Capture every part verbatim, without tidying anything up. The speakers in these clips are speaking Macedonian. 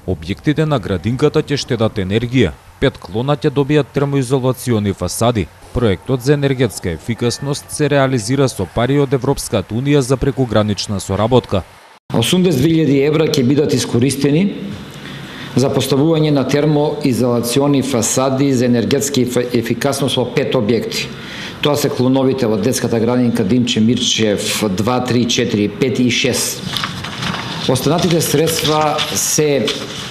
Објектите на градинката ќе штедат енергија. Пет клона ќе добијат термоизолациони фасади. Проектот за енергетска ефикасност се реализира со пари од Европската унија за прекугранична соработка. осумдесет илјади евра ќе бидат искористени за поставување на термоизолациони фасади за енергетска ефикасност во пет објекти. Тоа се клоновите во детската градинка Димче Мирчев два, три, четири, пет и шест. Останатите средства се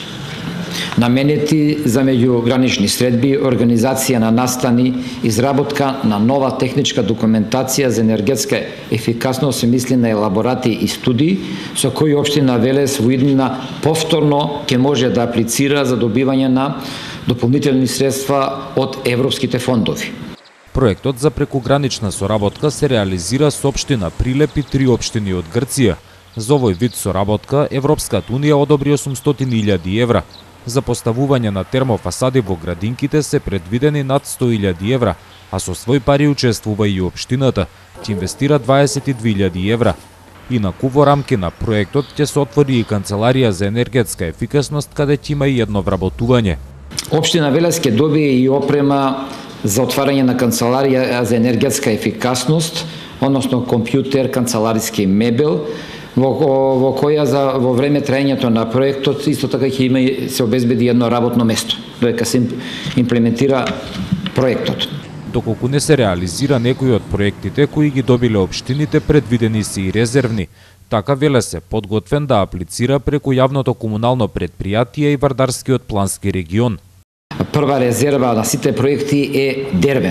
наменети за меѓугранични средби, организација на настани, изработка на нова техничка документација за енергетска ефикасност, се мисли на елаборати и студии, со кои општина Велес во иднина повторно ќе може да аплицира за добивање на дополнителни средства од европските фондови. Проектот за прекугранична соработка се реализира со општина Прилеп и три општини од Грција. За овој вид соработка Европската унија одобри осумстотини илјади евра. За поставување на термофасади во градинките се предвидени над сто илјади евра, а со свој пари учествува и општината, ќе инвестира дваесет и две илјади евра. Инаку во рамки на проектот ќе се отвори и канцеларија за енергетска ефикасност, каде ќе има и едно вработување. Општина Велес ќе добие и опрема за отварање на канцеларија за енергетска ефикасност, односно компјутер, канцелариски мебел, во, во која за во време траењето на проектот исто така ќе има и се обезбеди едно работно место, додека се имплементира проектот. Доколку не се реализира некој од проектите кои ги добиле општините, предвидени се и резервни. Така Велес се подготвен да аплицира преку јавното комунално предпријатие и Вардарскиот плански регион. Прва резерва на сите проекти е Дервен.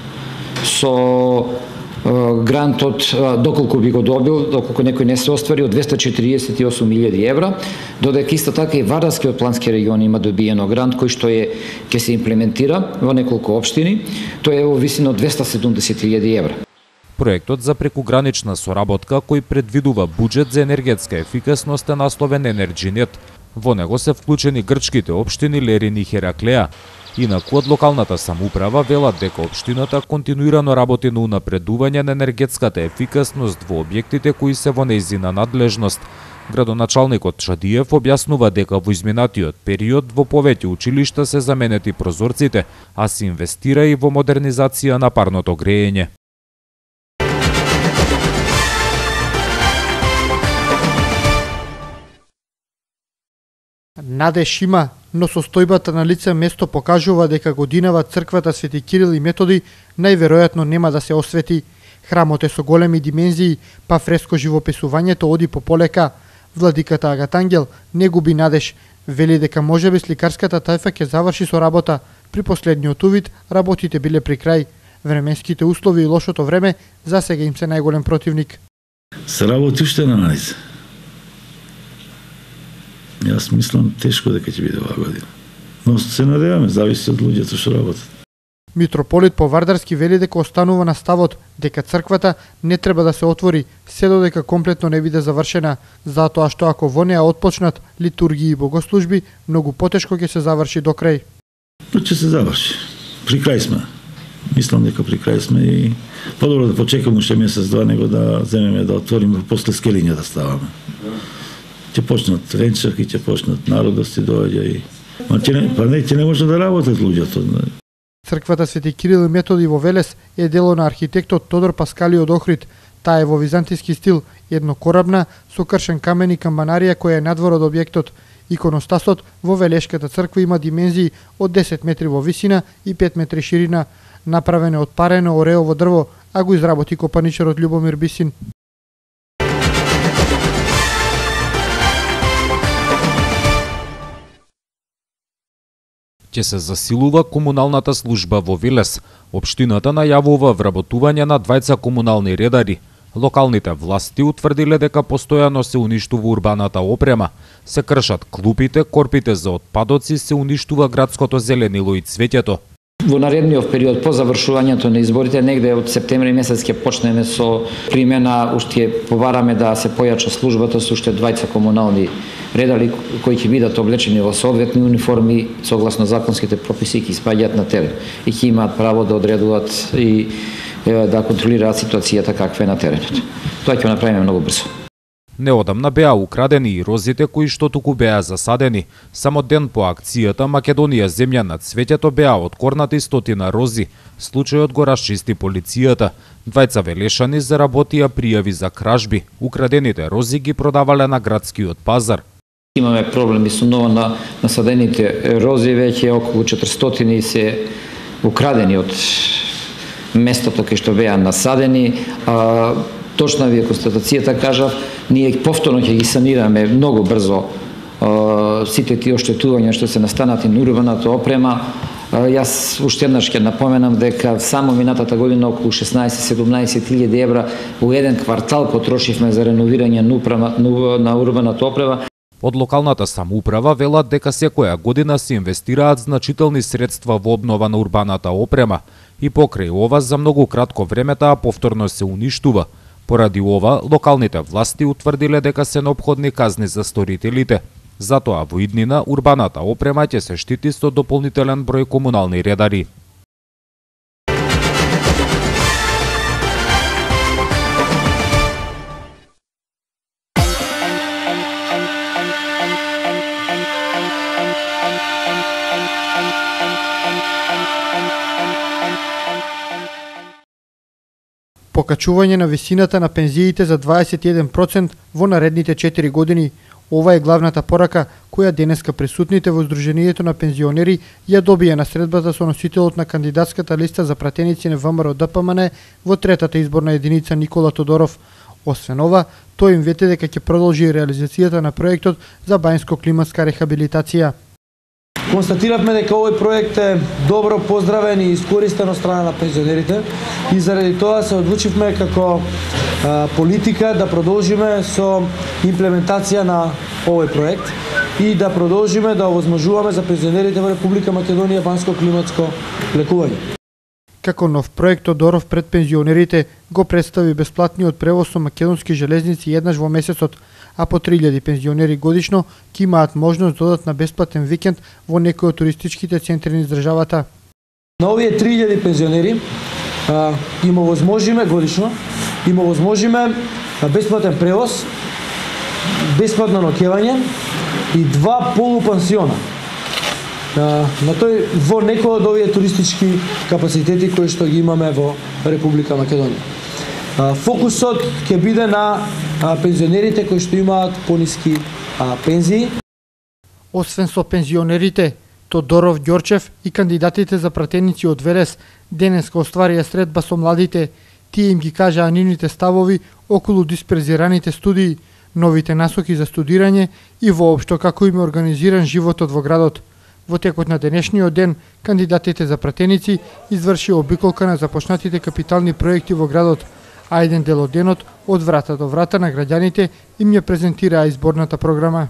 Со грантот, доколку би го добил, доколку некој не се оствари, од двесте четириесет и осум илјади евра, додека исто така и Вардарскиот плански регион има добиено грант кој што е ќе се имплементира во неколку општини, тој е во висина од двесте седумдесет илјади евра. Проектот за прекугранична соработка кој предвидува буџет за енергетска ефикасност е насловен Енерджинет. Во него се вклучени грчките општини Лерин и Хераклеа. Инаку од локалната самоуправа велат дека општината континуирано работи на унапредување на енергетската ефикасност во објектите кои се во нејзина надлежност. Градоначалникот Чадиев објаснува дека во изминатиот период во повеќе училишта се заменети прозорците, а се инвестира и во модернизација на парното греење. Надеж има, но состојбата на лице место покажува дека годинава црквата Свети Кирил и Методи најверојатно нема да се освети. Храмот е со големи димензии, па фреско живописувањето оди пополека. Владиката Агатангел не губи надеж, вели дека можеби сликарската тајфа ќе заврши со работа. При последниот увид работите биле при крај. Временските услови и лошото време засега им се најголем противник. Се работи уште на најзе. Јас мислам тешко дека ќе биде оваа година. Но се надеваме, зависи од луѓето што работат. Митрополит Повардарски вели дека останува на ставот дека црквата не треба да се отвори се додека комплетно не биде завршена, затоа што ако во неа отпочнат литургии и богослужби, многу потешко ќе се заврши до крај. Но ќе се заврши. При крај сме. Мислам дека при крај сме и подобро да почекаме уште месец-два него да земеме да отвориме после скелиња да ставаме. Ќе почнат венчаки, ќе почнат народности доаѓа и ма ќе не, па не, ќе не може да работат луѓето. Црквата Свети Кирил и Методи во Велес е дело на архитектот Тодор Паскали од Охрид. Таа е во византиски стил, еднокорабна со кршен камен и камбанарија која е надвор од објектот. Иконостасот во Велешката црква има димензии од десет метри во висина и пет метри ширина, направен е од парено ореово дрво, а го изработи копаничарот Љубомир Бисин. Ќе се засилува комуналната служба во Велес. Општината најавува вработување на двајца комунални редари. Локалните власти утврдиле дека постојано се уништува урбаната опрема, се кршат клупите, корпите за отпадоци, се уништува градското зеленило и цвеќето. Во наредниот период по завршувањето на изборите, негде од септември месец ќе почнеме со примена, уште побараме да се појача службата со уште двајца комунални редали кои ќе бидат облечени во соодветни униформи согласно законските прописи и ќе испаѓаат на терен и ќе имаат право да одредуваат и да контролираат ситуацијата каква е на теренот. Тоа ќе го направиме многу брзо. Неодамна беа украдени и розите кои што туку беа засадени. Само ден по акцијата Македонија земја на цветето беа откорнати стотина рози. Случајот го расчисти полицијата. Двајца велешани заработија пријави за кражби. Украдените рози ги продавале на градскиот пазар. Имаме проблеми со ново на насадените рози, веќе околу четиристотини се украдени од местото кај што беа насадени. А, точна ви е констатацијата, кажав, ние повторно ќе ги санираме многу брзо а, сите тие оштетувања што се настанати на урбаната опрема. А, јас уште еднаш ќе напоменам дека само минатата година околу шеснаесет-седумнаесет илјади евра во еден квартал потрошивме за реновирање на урбаната опрема. Од локалната самоуправа велат дека секоја година се инвестираат значителни средства во обнова на урбаната опрема и покрај ова за многу кратко време таа повторно се уништува. Поради ова, локалните власти утврдиле дека се неопходни казни за сторителите. Затоа во иднина урбаната опрема ќе се штити со дополнителен број комунални редари. Покачување на висината на пензиите за дваесет и еден проценти во наредните четири години. Ова е главната порака која денеска присутните во Сдруженијето на пензионери ја добија на средбата со носителот на кандидатската листа за пратеници на ВМРО Д П М Н во третата изборна единица Никола Тодоров. Освен ова, тој им вете дека ќе продолжи реализацијата на проектот за бајнско-климатска рехабилитација. Констатиравме дека овој проект е добро поздравен и искористен од страна на пензионерите и заради тоа се одлучивме како а, политика да продолжиме со имплементација на овој проект и да продолжиме да овозможуваме за пензионерите во Република Македонија бајнско-климатско лекување. Како нов проект Тодоров пред пензионерите го представи бесплатниот превоз со македонски железници еднаш во месецот, а по три илјади пензионери годишно ќе имаат можност да одат на бесплатен викенд во некои од туристичките центри низ државата. На овие три илјади пензионери а, им овозможиме годишно, им овозможиме бесплатен превоз, бесплатно ноќевање и два полупансиона. На, на тој во некои од овие туристички капацитети кои што ги имаме во Република Македонија. А, фокусот ќе биде на а, пензионерите кои што имаат пониски а, пензии. Освен со пензионерите, Тодоров, Ѓорчев и кандидатите за пратеници од Велес денеска остварија средба со младите. Тие им ги кажаа нивните ставови околу диспрезираните студии, новите насоки за студирање и воопшто како им е организиран животот во градот. Во текот на денешниот ден, кандидатите за пратеници извршија обиколка на започнатите капитални проекти во градот, а еден дел од денот од врата до врата на граѓаните им ја презентираа изборната програма.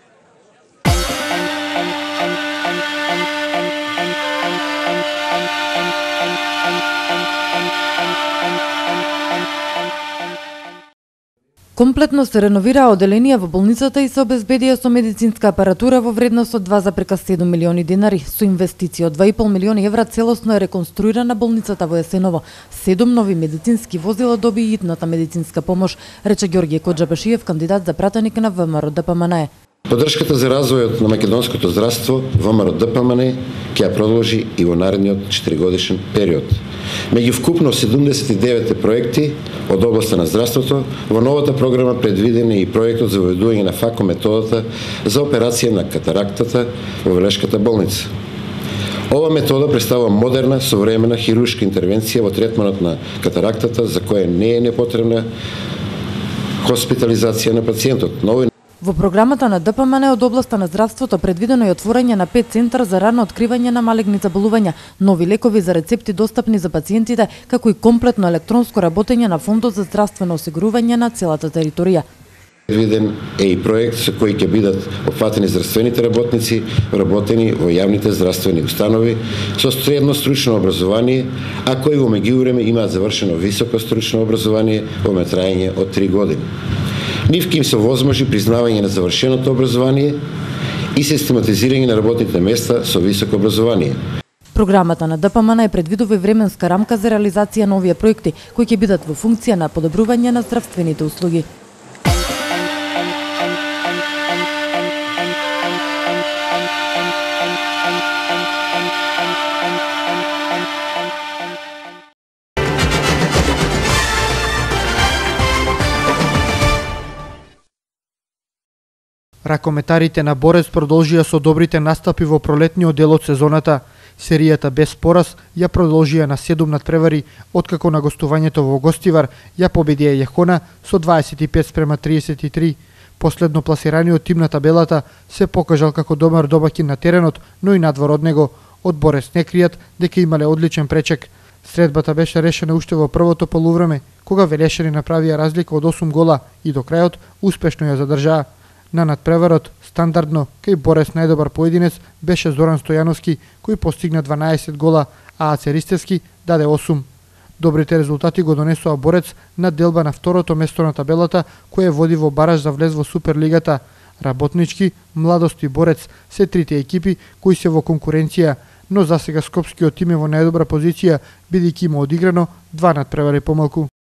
Комплетно се реновираа оделенија во болницата и се обезбедија со медицинска апаратура во вредност од два запрека седум милиони динари. Со инвестиција од два и пол милиони евра целосно е реконструирана болницата во Есеново. Седум нови медицински возила доби и итната медицинска помош, рече Ѓорѓе Коџабашиев, кандидат за пратеник на ВМРО Д П М Н. Поддршката за развојот на македонското здравство ВМРО Д П М Н ќе ја продолжи и во наредниот четиригодишен период. Меѓу вкупно седумдесет и девет проекти од областа на здравството, во новата програма предвиден е и проектот за воведување на ФАКО методата за операција на катарактата во Велешката болница. Ова метода представува модерна, современа хируршка интервенција во третманот на катарактата за која не е непотребна хоспитализација на пациентот. Но Во програмата на Д П М Н од областа на здравството предвидено е отворање на пет центар за рано откривање на малегни заболувања, нови лекови за рецепти достапни за пациентите, како и комплетно електронско работење на фондот за здравствено осигурување на целата територија. Предвиден е и проект со кој ќе бидат опфатени здравствените работници, работени во јавните здравствени установи со средно стручно образование, а кои во меѓувреме имаат завршено високо стручно образование во траење од три години. Нивки им се возможи признавање на завршеното образование и систематизирање на работните места со високо образование. Програмата на Д П М Н е предвидува и временска рамка за реализација на овие проекти, кои ќе бидат во функција на подобрување на здравствените услуги. Ракометарите на Борец продолжија со добрите настапи во пролетниот дел од сезоната. Серијата без пораз ја продолжија на седум надпревари, откако на гостувањето во Гостивар ја победија Јехона со дваесет и пет спрема триесет и три. Последно пласираниот тим на табелата се покажал како добар домаќин на теренот, но и надвор од него. Од Борец не кријат дека имале одличен пречек. Средбата беше решена уште во првото полувреме, кога Велешани направија разлика од осум гола и до крајот успешно ја задржаа. На надпреварот, стандардно, кај Борец најдобар поединец беше Зоран Стојановски, кој постигна дванаесет гола, а Аце Ристевски даде осум. Добрите резултати го донесоа Борец на делба на второто место на табелата, кој води во бараж за влез во Суперлигата. Работнички, Младост и Борец се трите екипи кои се во конкуренција, но засега скопскиот тим е во најдобра позиција, бидејќи има одиграно два надпревари помалку.